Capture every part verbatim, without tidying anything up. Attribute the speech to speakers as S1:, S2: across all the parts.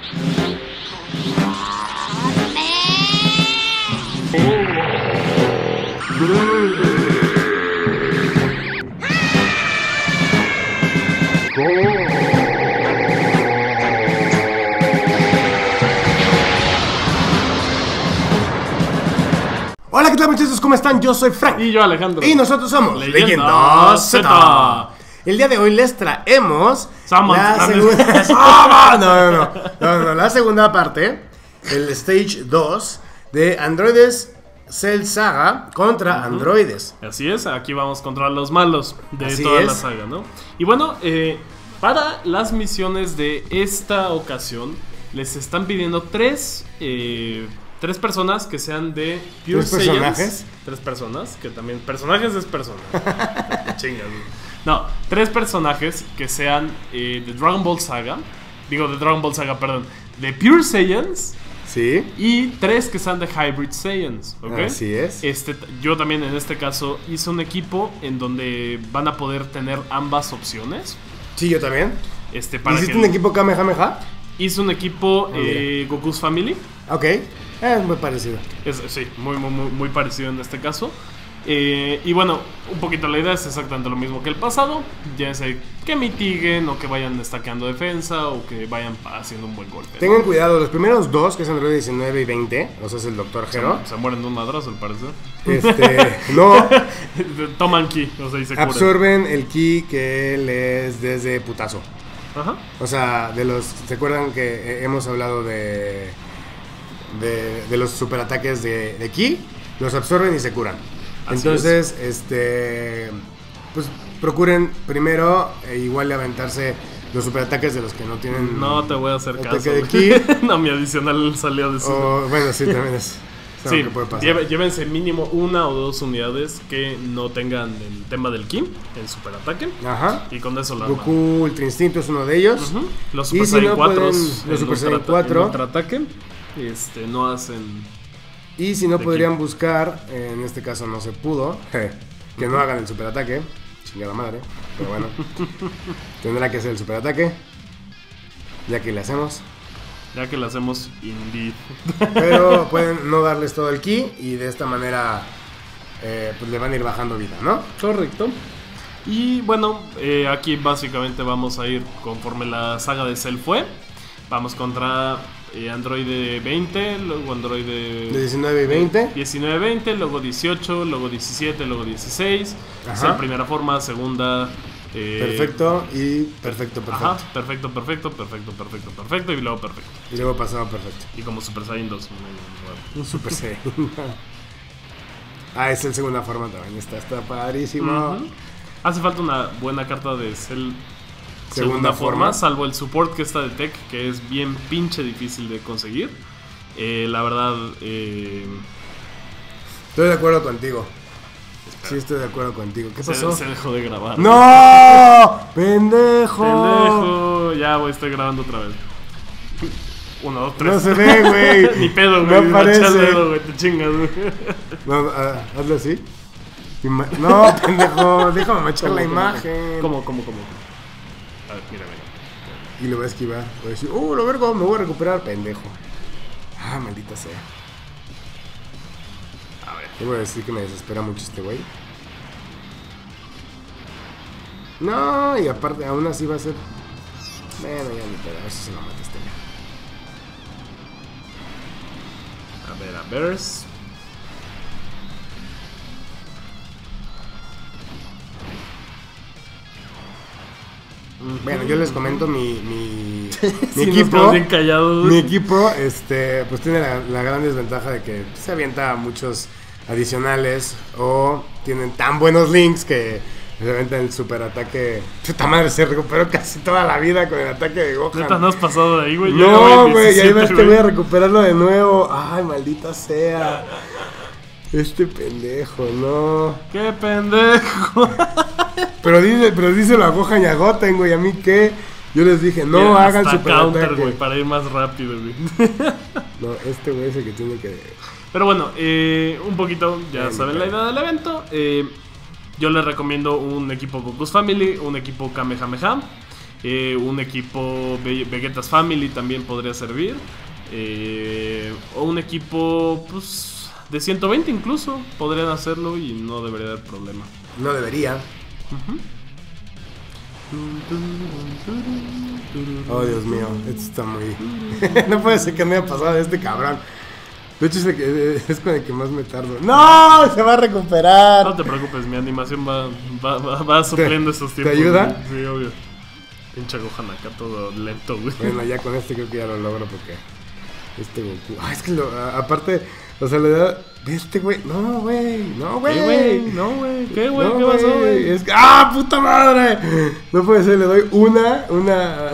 S1: Hola, ¿qué tal, muchachos? ¿Cómo están? Yo soy Frank.
S2: Y yo, Alejandro.
S1: Y nosotros somos
S2: Leyendas Z.
S1: El día de hoy les traemos
S2: Somos
S1: la
S2: grandes.
S1: segunda... no, no, no, no, no, la segunda parte, el Stage dos de Androides Cell Saga contra uh-huh. androides.
S2: Así es, aquí vamos contra los malos de
S1: Así
S2: toda
S1: es.
S2: la saga, ¿no? Y bueno, eh, para las misiones de esta ocasión, les están pidiendo tres... Eh, Tres personas que sean de Pure
S1: ¿Tres
S2: Saiyans.
S1: personajes?
S2: Tres personas, que también... Personajes es personas. Chingas. No, tres personajes que sean eh, de Dragon Ball Saga. Digo, de Dragon Ball Saga, perdón. De Pure Saiyans.
S1: Sí.
S2: Y tres que sean de Hybrid Saiyans. ¿Okay?
S1: Así es.
S2: Este, yo también en este caso hice un equipo en donde van a poder tener ambas opciones.
S1: Sí, yo también.
S2: Este, para
S1: ¿Hiciste
S2: que
S1: un equipo Kamehameha?
S2: Hice un equipo
S1: Ah,
S2: eh, Goku's Family.
S1: Ok. Es muy parecido.
S2: Es, sí, muy, muy, muy, muy parecido en este caso. Eh, y bueno, un poquito la idea es exactamente lo mismo que el pasado. Ya sea que mitiguen o que vayan destaqueando defensa o que vayan haciendo un buen golpe.
S1: Tengan cuidado, los primeros dos, que es Android diecinueve y veinte, o sea, es el Doctor Hero.
S2: Se, se mueren de un madrazo, al parecer.
S1: Este, no.
S2: Toman ki, o sea, y se curan.
S1: Absorben el ki que les des de putazo.
S2: Ajá.
S1: O sea, de los. ¿Se acuerdan que hemos hablado de. De, de los superataques de, de ki? Los absorben y se curan.
S2: Así
S1: Entonces, es. este. Pues procuren primero eh, igual de aventarse los superataques de los que no tienen.
S2: No te voy a hacer
S1: ataque
S2: caso.
S1: de ki.
S2: No, mi adicional salió de su.
S1: O, bueno, sí, también es. es algo
S2: Sí,
S1: que puede pasar.
S2: lleve- llévense mínimo una o dos unidades que no tengan el tema del ki, el superataque.
S1: Ajá.
S2: Y con eso la arman.
S1: Goku Ultra Instinto es uno de ellos.
S2: Ujú. Los
S1: Y
S2: Super
S1: si
S2: Saiyan
S1: no
S2: cuatro,
S1: pueden- los Super Saiyan cuatro.
S2: ataque este, no hacen.
S1: Y si no
S2: De
S1: podrían
S2: ki.
S1: buscar, en este caso no se pudo, que no hagan el superataque. Chingada madre. Pero bueno, tendrá que hacer el superataque. Ya que le hacemos.
S2: Ya que lo hacemos indeed.
S1: Pero pueden no darles todo el ki y de esta manera eh, pues le van a ir bajando vida, ¿no?
S2: Correcto. Y bueno, eh, aquí básicamente vamos a ir conforme la saga de Cell fue. Vamos contra eh, Android veinte, luego Android
S1: De diecinueve y veinte.
S2: diecinueve veinte, luego dieciocho, luego diecisiete, luego dieciséis.
S1: Ajá.
S2: Cell primera forma, segunda. eh,
S1: Perfecto y perfecto, perfecto.
S2: Ajá, perfecto, perfecto, perfecto, perfecto, perfecto y luego perfecto.
S1: Y luego pasado perfecto.
S2: Y como Super Saiyan dos. mm,
S1: Un Super Saiyan. Ah, es el segunda forma también. Está, está padrísimo.
S2: Ujú. Hace falta una buena carta de Cell
S1: Segunda
S2: segunda forma,
S1: forma.
S2: salvo el support que está de Tech, que es bien pinche difícil de conseguir. Eh, la verdad, eh,
S1: Estoy de acuerdo contigo. Sí, estoy de acuerdo contigo. ¿Qué
S2: se,
S1: pasó?
S2: se dejó de grabar.
S1: ¡No! ¡Pendejo!
S2: ¡Pendejo! Ya, güey, estoy grabando otra vez. Uno, dos, tres.
S1: No se ve, güey.
S2: Ni pedo,
S1: No
S2: güey. No
S1: aparece.
S2: el dedo, güey. Te chingas, güey.
S1: No, ah, hazlo así. Ima- no, pendejo. Déjame machar la imagen.
S2: ¿Cómo, cómo, cómo? A ver, mira, mira.
S1: Y lo voy a esquivar. Voy a decir, uh, lo vergo, me voy a recuperar, pendejo. Ah, maldita sea.
S2: A ver.
S1: Te voy a decir que me desespera mucho este güey. No, y aparte, aún así va a ser. Bueno, ya ni pedo, a ver si se lo mata este güey.
S2: A ver, a ver.
S1: Bueno, yo les comento mi, mi, mi
S2: Sí, nos
S1: equipo.
S2: quedamos bien callados.
S1: Mi equipo, este, pues tiene la, la gran desventaja de que se avienta muchos adicionales o tienen tan buenos links que se avientan el super ataque. Puta madre, se recuperó casi toda la vida con el ataque de Gohan.
S2: Neta, no has pasado de ahí, güey. Yo
S1: No,
S2: ya
S1: güey, y ahí
S2: diecisiete,
S1: ves que voy a recuperarlo de nuevo. Ay, maldita sea. Este pendejo, no.
S2: ¡Qué pendejo!
S1: Pero dice, pero díselo a Gohan y a Goten, güey, a mí qué. Yo les dije, no
S2: Mira,
S1: hagan
S2: hasta
S1: super
S2: counter,
S1: ataque.
S2: güey, para ir más rápido, güey.
S1: No, este güey es el que tiene que.
S2: Pero bueno, eh, un poquito, ya
S1: Bien,
S2: saben la
S1: bien.
S2: idea del evento. Eh, yo les recomiendo un equipo Goku's Family, un equipo Kamehameha. Eh, un equipo Ve- Vegeta's Family también podría servir. Eh, o un equipo pues de ciento veinte incluso podrían hacerlo y no debería haber problema.
S1: No debería.
S2: Uh-huh.
S1: Oh, Dios mío, esto está muy... No puede ser que me haya pasado de este cabrón. De hecho, es, el que, es con el que más me tardo. ¡No! Se va a recuperar.
S2: No te preocupes, mi animación va, va, va, va supliendo
S1: ¿Te,
S2: esos tiempos.
S1: ¿Te ayuda?
S2: Sí, obvio. Pinche Gohan acá todo lento, güey.
S1: Bueno, ya con este creo que ya lo logro porque... Este Goku... Ah, es que lo, a, aparte... O sea, le da... Este güey... No, güey. No, güey.
S2: ¿Qué, güey? No, güey. ¿Qué, güey?
S1: No,
S2: ¿Qué pasó, güey?
S1: Es que... ¡Ah, puta madre! No puede ser, le doy una... Una...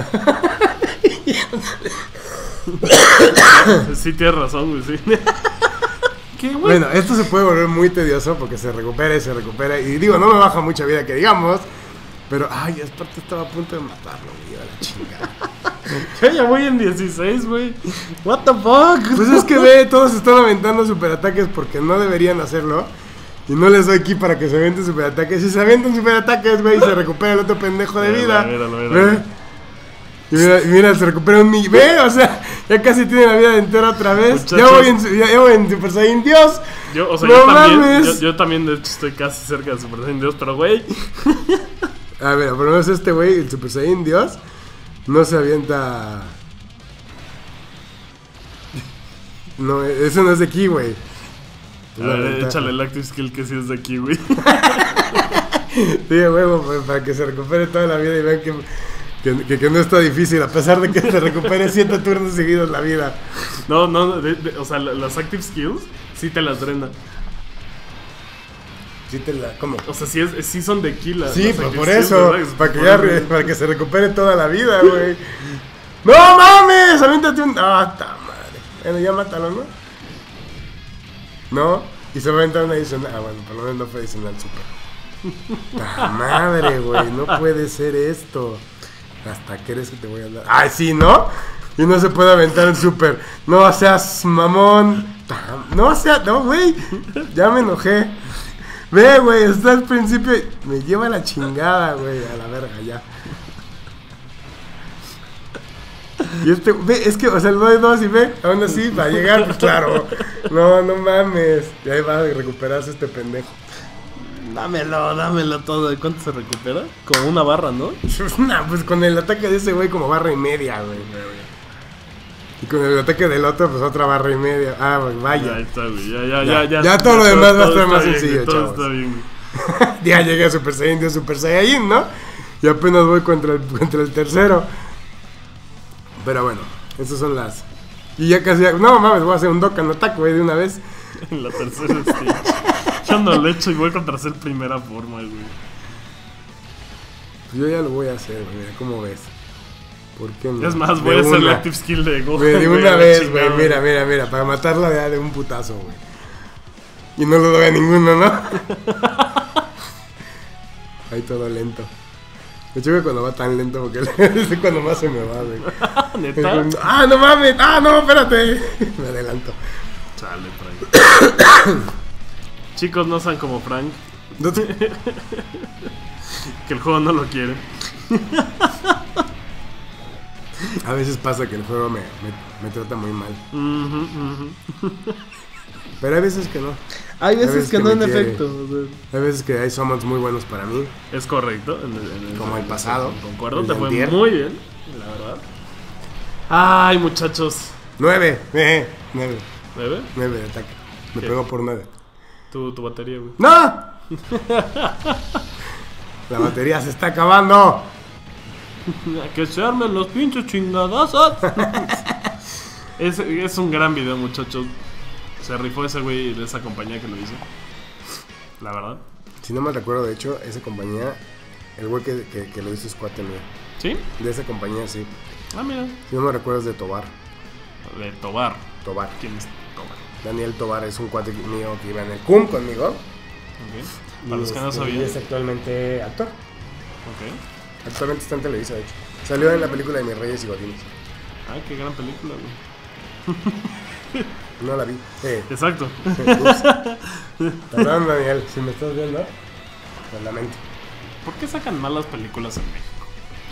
S2: Sí, tienes razón, güey, sí. ¿Qué, güey?
S1: Bueno, esto se puede volver muy tedioso porque se recupera y se recupera. Y digo, no me baja mucha vida que digamos. Pero, ay, aparte estaba a punto de matarlo, güey, a la chingada.
S2: Yo ya voy en dieciséis, güey. What the fuck?
S1: Pues es que ve, todos están aventando superataques porque no deberían hacerlo. Y no les doy aquí para que se avienten superataques. Si se avientan superataques, güey, y se recupera el otro pendejo de vida.
S2: Míralo, míralo, míralo.
S1: ¿Ve? Y mira, y mira, se recupera un millón. Ve, o sea, ya casi tiene la vida entera otra vez.
S2: Muchachos.
S1: Ya voy en, ya, ya voy en Super Saiyan Dios.
S2: Yo, o sea,
S1: No
S2: yo también,
S1: mames.
S2: yo, yo también, de hecho, estoy casi cerca de Super Saiyan Dios, pero, güey,
S1: A ver, por lo menos este güey, el Super Saiyan Dios, no se avienta. No, eso no es de aquí, güey.
S2: a ver, échale el active skill que sí es de aquí, güey.
S1: Sí, huevo, pues, para que se recupere toda la vida y vean que, que, que, que no está difícil, a pesar de que se recupere siete turnos seguidos la vida.
S2: No, no, de, de, o sea, la- las active skills sí te las drena.
S1: Sí, te la. ¿Cómo?
S2: O sea, sí, es, sí son de aquí las
S1: Sí,
S2: las
S1: pues
S2: active
S1: por
S2: skills,
S1: eso,
S2: ¿verdad?
S1: para que,
S2: Por
S1: ya
S2: eso.
S1: re- para que se recupere toda la vida, güey. ¡No mames! Aviéntate un. ¡Ah, ta madre! Bueno, ya mátalo, ¿no? ¿No? Y se va a aventar una adicional. Ah, bueno, por lo menos no fue adicional super. ¡Ta madre, güey! No puede ser esto. ¿Hasta crees que te voy a dar? ¡Ay, sí, ¿no? Y no se puede aventar el super. No seas mamón. Ta- No seas. No, güey. Ya me enojé. Ve, güey, está al principio. y me lleva la chingada, güey. A la verga, ya. Y este, ve, es que, o sea, el doy dos y ve, aún así va a llegar, pues claro. No, no mames. Y ahí va a recuperarse este pendejo.
S2: Dámelo, dámelo todo. ¿Y cuánto se recupera? Como una barra, ¿no?
S1: Nah, pues con el ataque de ese güey como barra y media, güey. Y con el ataque del otro, pues otra barra y media. Ah, güey,
S2: Ya
S1: vaya.
S2: está, güey. Ya, ya,
S1: Ya.
S2: ya. Ya,
S1: Ya todo lo demás va a estar
S2: está
S1: más
S2: bien,
S1: sencillo,
S2: güey, todo
S1: chavos.
S2: está bien, güey.
S1: Ya llegué a Super Saiyan, Dios Super Saiyajin, ¿no? Y apenas voy contra el, contra el tercero. Pero bueno, esas son las. Y ya casi. No mames, voy a hacer un Dokkan Attack, güey, de una vez.
S2: En la tercera stage. Yo no lo he hecho y voy contra hacer primera forma, güey.
S1: Yo ya lo voy a hacer, güey, mira, ¿cómo ves? ¿Por qué no?
S2: Es más,
S1: De
S2: voy a hacer
S1: una.
S2: la active skill de Gohan.
S1: Güey, de
S2: güey,
S1: una
S2: la
S1: vez,
S2: chingada,
S1: güey, mira, mira, mira, para matarla de, de un putazo, güey. Y no lo doy a ninguno, ¿no? Ahí todo lento. De hecho, que cuando va tan lento, porque es cuando más se me va, güey. Es
S2: ¿Neta?
S1: cuando- ¡Ah, no mames! ¡Ah, no, espérate! Me adelanto.
S2: Chale, Frank. Chicos, no sean como Frank,
S1: No te-
S2: que el juego no lo quiere.
S1: A veces pasa que el juego me, me, me trata muy mal.
S2: Ujú, ujú.
S1: Pero hay veces que no.
S2: Hay
S1: veces
S2: veces
S1: que
S2: que no,
S1: me
S2: en
S1: quiere.
S2: efecto. o sea,
S1: Hay veces que hay summons muy buenos para mí.
S2: es correcto. En el, en el-
S1: Como el
S2: en
S1: pasado,
S2: Concuerdo,
S1: el
S2: te
S1: de
S2: fue
S1: antier.
S2: muy bien, la verdad. Ay, muchachos.
S1: Nueve. Eh, nueve.
S2: ¿Bebe?
S1: Nueve de ataque. Me
S2: ¿Qué?
S1: pegó por nueve.
S2: Tu, tu batería, güey.
S1: ¡No! La batería se está acabando.
S2: Que se armen los pinches chingadazos. es, es un gran video, muchachos. Se rifó ese güey de esa compañía que lo hizo. La verdad.
S1: Si no me recuerdo, de hecho, esa compañía, el güey que, que, que lo hizo es cuate mío.
S2: ¿Sí?
S1: De esa compañía, sí.
S2: Ah, mira.
S1: Si no me recuerdo, es de Tobar.
S2: De Tobar.
S1: Tobar.
S2: ¿Quién es Tobar?
S1: Daniel Tobar es un cuate mío que iba en el C U M conmigo.
S2: Ok. Para los que no
S1: este,
S2: sabían.
S1: y es actualmente actor.
S2: Ok.
S1: Actualmente está en Televisa, de hecho. Salió en la película de Mis Reyes y Godines.
S2: Ah, qué gran película, güey.
S1: No la vi. Eh,
S2: Exacto.
S1: ups. Perdón, Daniel, si me estás viendo, lo lamento.
S2: ¿Por qué sacan malas películas en México?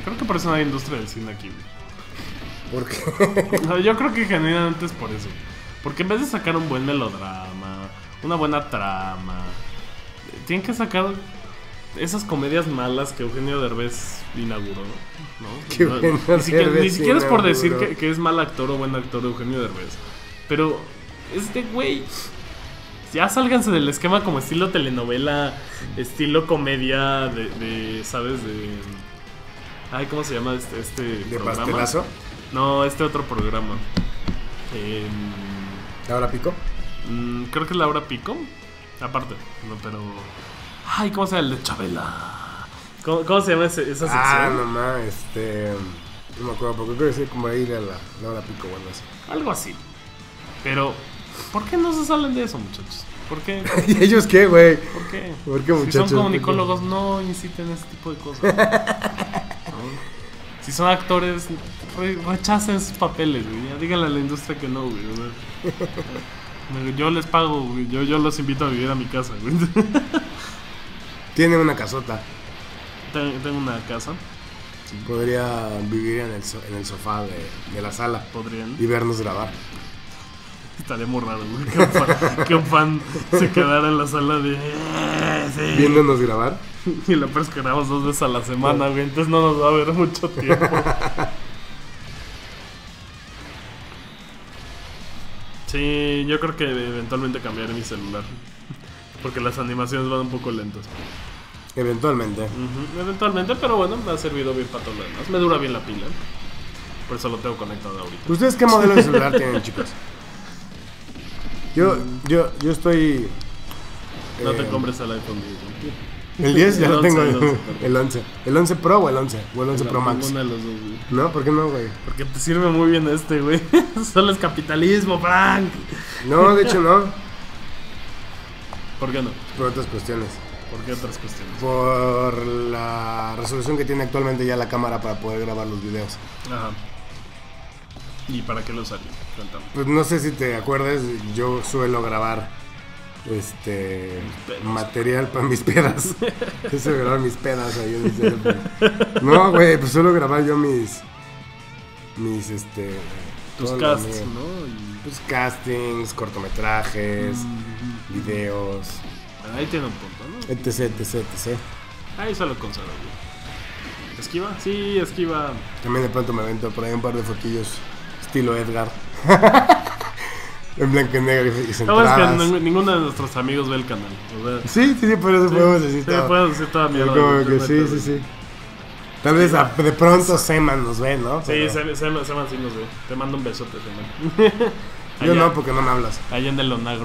S2: Creo que por eso no hay industria del cine aquí, güey.
S1: ¿Por qué?
S2: No, yo creo que genuinamente es por eso. Porque en vez de sacar un buen melodrama, una buena trama, tienen que sacar esas comedias malas que Eugenio Derbez inauguró, ¿no?
S1: Que
S2: No,
S1: Eugenio
S2: ni siquiera,
S1: Derbez
S2: ni siquiera es por
S1: inauguró.
S2: decir que, que es mal actor o buen actor Eugenio Derbez. Pero, este güey, ya sálganse del esquema como estilo telenovela, estilo comedia de, de ¿sabes? De... Ay, ¿cómo se llama este, este
S1: ¿De
S2: programa?
S1: pastelazo?
S2: No, este otro programa. Eh,
S1: ¿Ahora pico?
S2: mm, creo que es Laura Pico. Aparte, no, pero... Ay, ¿cómo se llama el de Chabela? ¿Cómo, cómo se llama ese, esa sección?
S1: Ah, nomás, este... No me acuerdo, porque creo que es como ir a la, la hora pico, bueno, así.
S2: Algo así. Pero, ¿por qué no se salen de eso, muchachos? ¿Por qué?
S1: ¿Y ellos qué, güey?
S2: ¿Por qué?
S1: ¿Por qué,
S2: Si
S1: muchachos?
S2: son comunicólogos, no inciten ese tipo de cosas. ¿No? Si son actores, re- rechacen sus papeles, güey. Ya díganle a la industria que no, güey. O sea, yo les pago, güey. Yo, yo los invito a vivir a mi casa, güey.
S1: Tiene una casota.
S2: Ten- Tengo una casa,
S1: Podría vivir en el, so- en el sofá de, de la sala
S2: podrían.
S1: y vernos grabar.
S2: Estaría muy raro, güey. Que un fan, que un fan se quedara en la sala de. "Eh, sí".
S1: Viéndonos grabar.
S2: Y lo peor es que grabamos dos veces a la semana, güey. Entonces no nos va a ver mucho tiempo. Sí, yo creo que eventualmente cambiaré mi celular. Porque las animaciones van un poco lentas.
S1: Eventualmente.
S2: Ujú, eventualmente, pero bueno, me ha servido bien para todo lo demás. Me dura bien la pila. Por eso lo tengo conectado ahorita.
S1: ¿Ustedes qué modelo de celular tienen, chicos? Yo, yo, yo estoy...
S2: No te
S1: eh,
S2: compres el iPhone diez.
S1: El diez ya
S2: El
S1: lo
S2: once,
S1: tengo.
S2: el
S1: El
S2: once,
S1: once.
S2: perdón.
S1: El once. ¿El once Pro o el once? O el once Pro Max.
S2: Ninguno de los dos, güey.
S1: ¿No? ¿Por qué no, güey?
S2: Porque te sirve muy bien este, güey. Solo es capitalismo, Frank.
S1: No, de hecho no.
S2: ¿Por qué no?
S1: Por otras cuestiones.
S2: ¿Por qué otras cuestiones?
S1: Por la resolución que tiene actualmente ya la cámara para poder grabar los videos.
S2: Ajá. ¿Y para qué lo usaría? Cuéntame.
S1: Pues no sé si te acuerdas, yo suelo grabar este
S2: pedos.
S1: material para mis pedas. Yo suelo grabar mis pedas ahí en mi teléfono. No, güey, pues suelo grabar yo mis mis este
S2: Tus
S1: todo lo
S2: casts,
S1: mío.
S2: ¿no? Y...
S1: Pues castings, cortometrajes,
S2: Mm,
S1: videos,
S2: ahí tiene un punto, ¿no?
S1: etc, etc, etc.
S2: Ahí solo conservo, güey. ¿Esquiva? Sí, esquiva.
S1: También de pronto me avento por ahí un par de fotillos estilo Edgar. En blanco y negro y
S2: No, es que
S1: centradas.
S2: nin- ninguno de nuestros amigos ve el canal. O sea,
S1: Sí, sí, sí, por eso
S2: sí,
S1: podemos decir
S2: sí,
S1: todo.
S2: puedo decir toda mierda.
S1: Como
S2: güey,
S1: que
S2: neta,
S1: sí,
S2: güey.
S1: sí, sí. Tal vez a- de pronto Seman nos ve, ¿no?
S2: Sí,
S1: Pero
S2: Seman se, se, sí nos ve. Te mando un besote, Seman.
S1: yo
S2: Allá-
S1: no, porque no me hablas.
S2: Allá en el Onagro.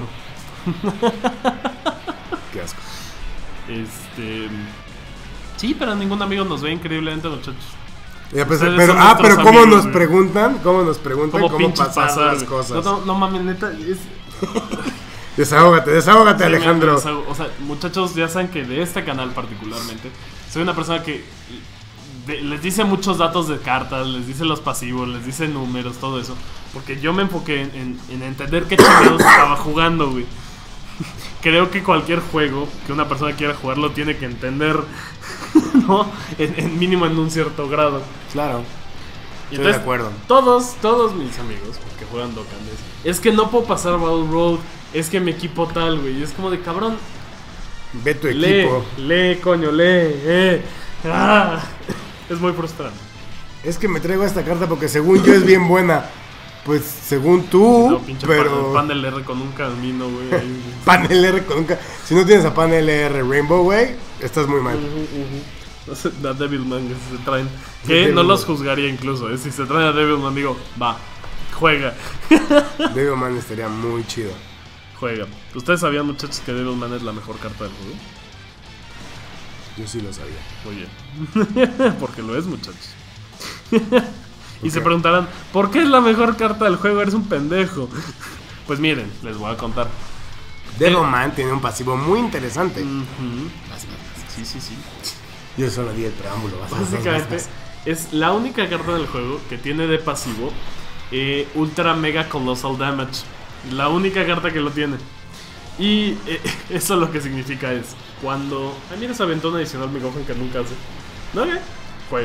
S1: Qué asco.
S2: Este. Sí, pero ningún amigo nos ve increíblemente, muchachos.
S1: Ya, pues,
S2: Ustedes
S1: pero,
S2: son
S1: ah,
S2: nuestros
S1: pero ¿cómo
S2: amigos,
S1: nos
S2: güey.
S1: preguntan? ¿Cómo nos preguntan
S2: ¿Cómo,
S1: cómo,
S2: pinches
S1: pasar
S2: pasar,
S1: las
S2: güey?
S1: cosas?
S2: No, no, no mames, neta. Es,
S1: Desahógate, desahógate,
S2: Sí, me-
S1: Alejandro.
S2: me deshago. O sea, muchachos, ya saben que de este canal particularmente, soy una persona que de- les dice muchos datos de cartas, les dice los pasivos, les dice números, todo eso. Porque yo me enfoqué en, en- en entender qué chingados estaba jugando, güey. Creo que cualquier juego que una persona quiera jugar lo tiene que entender, ¿no? En, en mínimo en un cierto grado.
S1: Claro.
S2: Y
S1: Estoy de acuerdo.
S2: Todos, todos mis amigos que juegan Dokkan es, es que no puedo pasar Battle Road, es que mi equipo tal, güey. Y es como de cabrón,
S1: Ve tu
S2: lee,
S1: equipo.
S2: lee, coño, lee. Eh. Ah. Es muy frustrante.
S1: Es que me traigo esta carta porque según yo es bien buena. Pues según tú,
S2: No, pinche
S1: pero...
S2: pan, pan del R con un camino, güey. ahí.
S1: Panel R con un ca- Si no tienes a Panel R Rainbow, güey, estás muy mal.
S2: Ujú, ujú. No sé, a Devilman que se traen.
S1: Sí,
S2: Que no
S1: Devilman.
S2: los juzgaría incluso, ¿eh? Si se traen a Devilman, digo, va, juega,
S1: Devilman estaría muy chido.
S2: juega. ¿Ustedes sabían, muchachos, que Devilman es la mejor carta del juego?
S1: Yo sí lo sabía.
S2: Muy bien. Porque lo es, muchachos. Y se preguntarán, ¿por qué es la mejor carta del juego? Eres un pendejo. Pues miren, les voy a contar.
S1: Devilman tiene un pasivo muy interesante.
S2: Ujú.
S1: Vas, vas, vas.
S2: Sí, sí, sí.
S1: Yo solo di el preámbulo. Vas, vas, vas,
S2: Básicamente
S1: vas.
S2: es la única carta del juego que tiene de pasivo eh, Ultra Mega Colossal Damage. La única carta que lo tiene. Y eh, eso lo que significa es cuando... Ah, mira esa ventana adicional mi Gohan que nunca hace. ¿No? ¿Qué? Juega.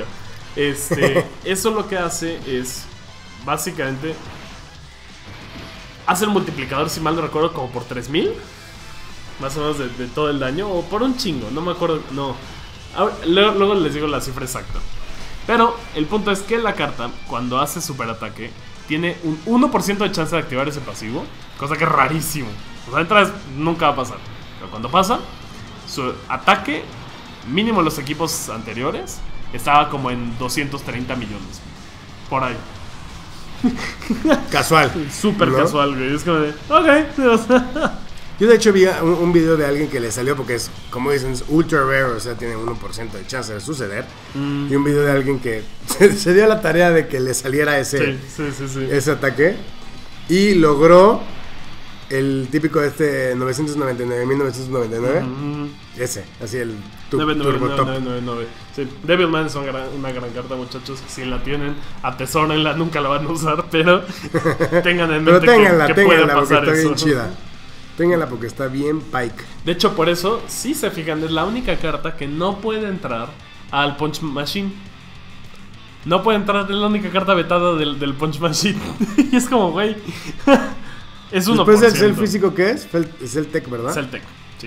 S2: Este, eso lo que hace es, básicamente, hace el multiplicador, si mal no recuerdo, como por tres mil. Más o menos de, de todo el daño. O por un chingo, no me acuerdo. No. Ahora, luego, luego les digo la cifra exacta. Pero el punto es que la carta, cuando hace superataque, tiene un uno por ciento de chance de activar ese pasivo. Cosa que es rarísimo. O sea, entonces nunca va a pasar. Pero cuando pasa, su ataque, mínimo en los equipos anteriores, estaba como en doscientos treinta millones. Por ahí.
S1: Casual.
S2: Súper
S1: ¿no?
S2: casual, güey. Es como de, ok.
S1: Yo de hecho vi un, un video de alguien que le salió porque es, como dicen, es ultra rare, o sea, tiene uno por ciento de chance de suceder. Mm. Y un video de alguien que se, se dio la tarea de que le saliera ese,
S2: sí, sí, sí, sí.
S1: ese ataque. Y logró el típico de este novecientos noventa y nueve mil novecientos noventa y nueve. Mm-hmm. Ese, así el tu,
S2: nueve nueve
S1: turbo
S2: nueve
S1: top.
S2: nueve nueve nueve. Sí, Devilman es una gran, una gran carta, muchachos. Si la tienen, atesórenla, nunca la van a usar, pero tengan en mente
S1: pero ténganla,
S2: que, que
S1: ténganla,
S2: puede pasar
S1: porque está
S2: eso.
S1: bien chida. Ténganla porque está bien pike.
S2: De hecho, por eso, si se fijan, es la única carta que no puede entrar al Punch Machine. No puede entrar, es la única carta vetada del, del Punch Machine. Y es como, güey. Es uno por ciento.
S1: Después del Cell físico, ¿qué es? Es el Tech, ¿verdad?
S2: Celtec, sí.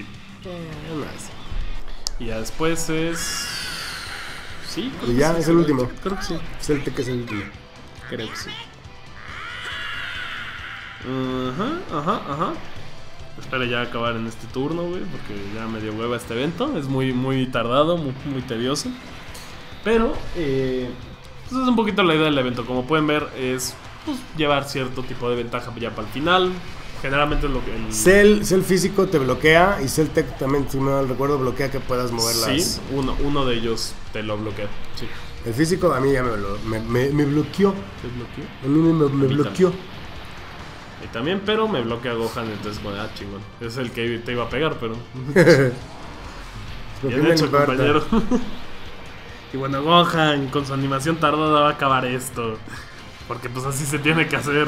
S1: Eh,
S2: y ya después es... Sí,
S1: y ya,
S2: sí,
S1: es el último.
S2: Creo que sí.
S1: Celtec es el último.
S2: Creo que sí. Ajá, ajá, ajá. Espero ya acabar en este turno, güey, porque ya me dio hueva este evento. Es muy, muy tardado, muy, muy tedioso. Pero, eh, pues es un poquito la idea del evento. Como pueden ver, es pues, llevar cierto tipo de ventaja ya para el final. Generalmente es lo que... El...
S1: Cell, Cell físico te bloquea y Celtec también, si no recuerdo, bloquea que puedas mover las...
S2: Sí, uno, uno de ellos te lo bloquea, sí.
S1: El físico a mí ya me, lo, me, me, me bloqueó.
S2: ¿Te bloqueó?
S1: A mí me, me, me bloqueó.
S2: Y también, pero me bloquea Gohan, entonces, bueno, ah, chingón. Es el que te iba a pegar, pero... Bien hecho, compañero. Y bueno, Gohan, con su animación tardada va a acabar esto. Porque pues así se tiene que hacer.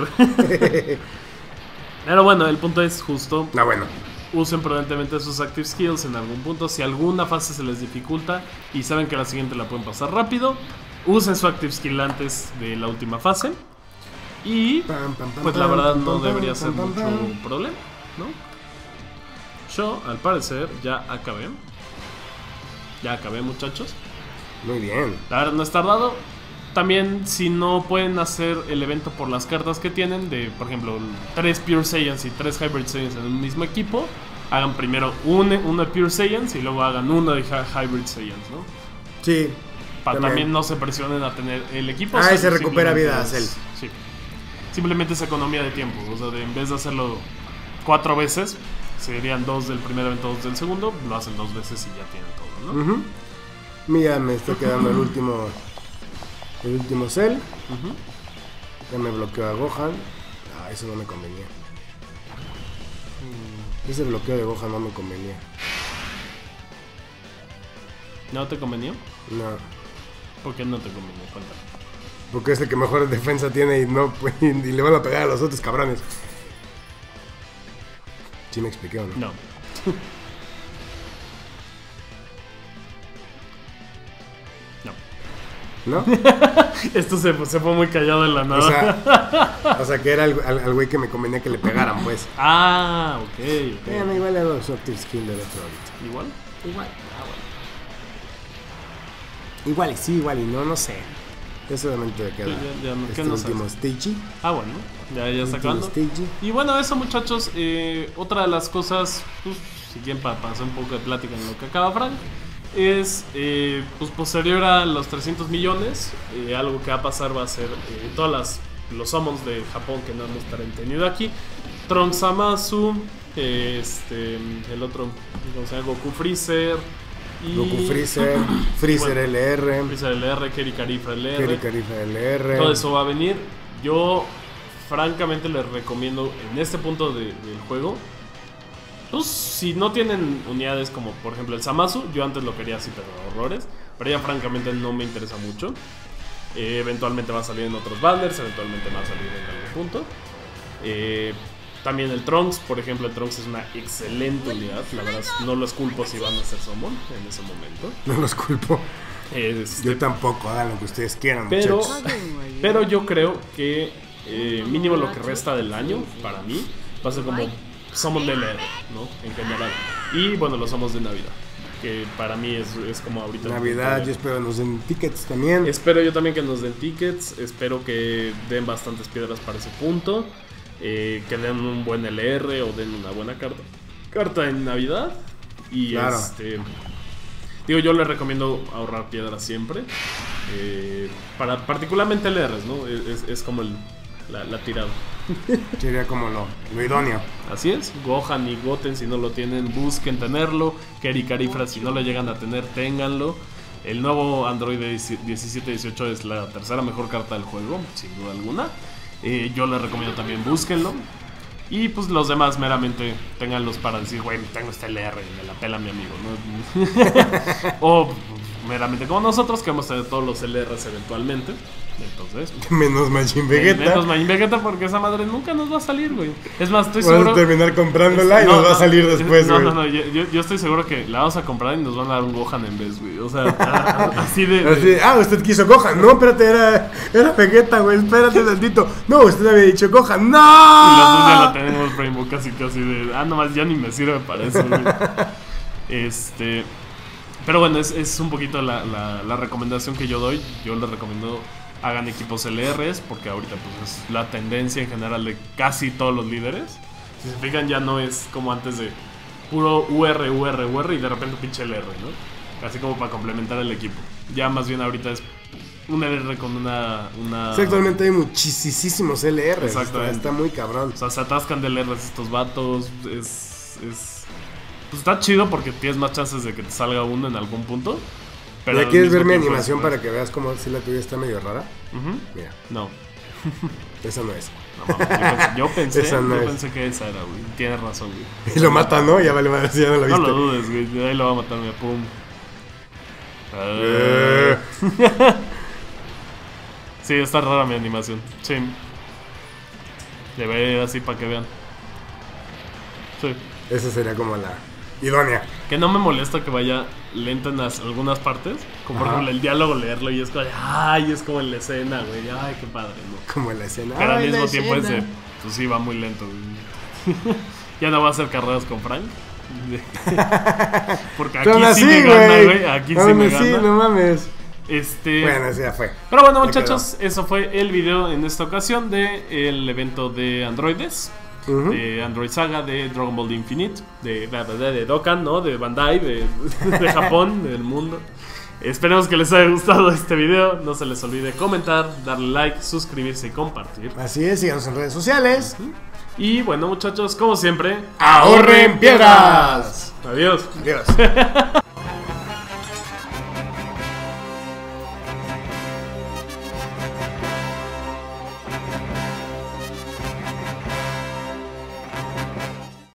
S2: Pero bueno, el punto es justo...
S1: Ah, bueno.
S2: Usen prudentemente sus active skills en algún punto. Si alguna fase se les dificulta y saben que la siguiente la pueden pasar rápido, usen su active skill antes de la última fase. Y pues la verdad no debería ser mucho problema, ¿no? Yo, al parecer, ya acabé. Ya acabé, muchachos.
S1: Muy bien.
S2: La verdad no es tardado. También, si no pueden hacer el evento por las cartas que tienen, de por ejemplo, tres Pure Saiyans y tres Hybrid Saiyans en un mismo equipo, hagan primero uno, uno de Pure Saiyans y luego hagan uno de Hybrid Saiyans, ¿no?
S1: Sí.
S2: Para también. también no se presionen a tener el equipo.
S1: Ah, y se recupera vida a Cell.
S2: Sí. Simplemente es economía de tiempo. O sea, de, en vez de hacerlo cuatro veces, serían dos del primer evento, dos del segundo, lo hacen dos veces y ya tienen todo, ¿no?
S1: Uh-huh. Mira, me está quedando el último. El último Cell.
S2: Uh-huh.
S1: Ya me bloqueó a Gohan. Ah, eso no me convenía. Mm. Ese bloqueo de Gohan no me convenía.
S2: ¿No te convenía?
S1: No.
S2: ¿Por qué no te convenía? Cuéntame.
S1: Porque es el que mejor defensa tiene y no y le van a pegar a los otros cabrones. ¿Sí me expliqué o no?
S2: No.
S1: ¿No?
S2: Esto se, se fue muy callado en la nada.
S1: O sea, o sea que era al, al, al güey que me convenía que le pegaran, pues.
S2: Ah, ok, ok.
S1: Bueno, igual le hago los active skill del otro ahorita.
S2: ¿Igual?
S1: Igual. Ah, bueno. Igual y sí, igual y no, no sé. Ya solamente queda
S2: ya, ya no,
S1: este
S2: no
S1: último stage.
S2: Ah, bueno, ya, ya está acabando.
S1: Stage.
S2: Y bueno, eso, muchachos, eh, otra de las cosas, pues, si quieren para, para hacer un poco de plática en lo que acaba Frank, es, eh, pues, posterior a los trescientos millones, eh, algo que va a pasar va a ser eh, todas las los summons de Japón que no hemos tenido aquí. Trunks Zamasu, eh, este, el otro, ¿cómo se llama? Goku Freezer. Y...
S1: Goku Freezer, Freezer
S2: bueno,
S1: L R,
S2: Freezer L R, Keri Carifa L R.
S1: Keri Carifa L R.
S2: Todo eso va a venir. Yo, francamente, les recomiendo en este punto de, del juego. Pues, si no tienen unidades como, por ejemplo, el Zamasu, yo antes lo quería así, pero horrores. Pero ya, francamente, no me interesa mucho. Eh, eventualmente va a salir en otros banners, eventualmente va a salir en algún punto. Eh. También el Trunks, por ejemplo, el Trunks es una excelente unidad. La verdad, no los culpo si van a hacer summon en ese momento.
S1: No los culpo.
S2: Este,
S1: Yo tampoco, hagan lo que ustedes quieran,
S2: pero,
S1: muchachos.
S2: pero yo creo que eh, mínimo lo que resta del año, para mí, va a ser como somos de L R, ¿no? En general. Y bueno, los somos de Navidad, que para mí es, es como ahorita.
S1: Navidad, yo espero nos den tickets también.
S2: Espero yo también que nos den tickets, espero que den bastantes piedras para ese punto, eh, que den un buen L R o den una buena carta, carta en Navidad. Y
S1: Claro.
S2: este... Digo, yo les recomiendo ahorrar piedras siempre. Eh, para particularmente L Rs, ¿no? Es, es como el, la, la tirada.
S1: Sería como lo, lo idóneo.
S2: Así es. Gohan y Goten, si no lo tienen, busquen tenerlo. Keri Carifra, si no lo llegan a tener, ténganlo. El nuevo Android diecisiete dieciocho es la tercera mejor carta del juego, sin duda alguna. Eh, yo les recomiendo también, búsquenlo. Y pues los demás meramente ténganlos para decir, güey, tengo este L R y me la pela mi amigo, ¿no? O meramente como nosotros, que vamos a tener todos los L Rs eventualmente. Entonces,
S1: Menos Majin Vegeta.
S2: menos Majin Vegeta, porque esa madre nunca nos va a salir, güey. Es más, estoy
S1: Vamos
S2: seguro.
S1: a terminar comprándola y
S2: No,
S1: nos va a
S2: no,
S1: salir después,
S2: No,
S1: güey.
S2: no, no, yo, yo- yo estoy seguro que la vamos a comprar y nos van a dar un Gohan en vez, güey. O sea, así de.
S1: Así,
S2: de-
S1: ah, usted quiso Gohan. No, espérate, era, era Vegeta, güey. Espérate tantito. No, usted había dicho Gohan.
S2: Y los dos ya
S1: ¡No!
S2: la tenemos, Rainbow, casi casi de. Ah, nomás ya ni me sirve para eso, güey. Este. Pero bueno, es, es un poquito la, la, la recomendación que yo doy. Yo les recomiendo hagan equipos L Rs, porque ahorita pues es la tendencia en general de casi todos los líderes. Si se fijan, ya no es como antes de puro U R, U R, U R y de repente un pinche L R, ¿no? Así como para complementar el equipo. Ya más bien ahorita es un L R con una... una...
S1: Sí, actualmente hay muchísimos L Rs. Está,
S2: Exactamente.
S1: está muy cabrón.
S2: O sea, se atascan de L Rs estos vatos. Es... es pues está chido porque tienes más chances de que te salga uno en algún punto. Pero
S1: ¿Ya
S2: al
S1: quieres
S2: mismo
S1: ver mi
S2: tiempo
S1: animación
S2: es-
S1: para que veas cómo si la tuya está medio rara?
S2: Ujú.
S1: Mira,
S2: No.
S1: esa no es.
S2: No, mames, yo pensé, yo pensé,
S1: Esa no
S2: yo
S1: es.
S2: pensé que esa era, güey. Tienes razón, güey.
S1: Y lo mata, ¿no? Ya vale madre, si ya no lo
S2: No
S1: viste.
S2: lo dudes, güey. Ahí lo va a matar, mira, pum.
S1: Eh,
S2: Sí, está rara mi animación. Sí. Le ve así para que vean. Sí.
S1: esa sería como la idónea.
S2: Que no me molesta que vaya lento en las- algunas partes. Como por
S1: Ajá.
S2: ejemplo el diálogo, leerlo y es como, de, ay, es como en la escena, güey. Ay, qué padre, ¿no?
S1: Como en la escena.
S2: Pero al
S1: Ay, la
S2: mismo tiempo es
S1: escena.
S2: de, pues sí, va muy lento, güey. Ya no va a hacer carreras con Frank. Porque aquí
S1: Pero aún
S2: sí
S1: así,
S2: me gana,
S1: güey.
S2: güey. Aquí sí
S1: Aún
S2: me
S1: así,
S2: gana.
S1: no mames.
S2: Este.
S1: Bueno, ese ya fue.
S2: Pero bueno,
S1: Ya
S2: muchachos, eso fue el video en esta ocasión del evento de androides.
S1: Ujú.
S2: De Android Saga, de Dragon Ball Infinite, de, de, de, de Dokkan, ¿no? De Bandai, de, de Japón, del mundo. Esperemos que les haya gustado este video. No se les olvide comentar, darle like, suscribirse y compartir.
S1: Así es, síganos en redes sociales.
S2: Y bueno, muchachos, como siempre,
S1: ¡Ahorren piedras!
S2: adiós.
S1: Adiós.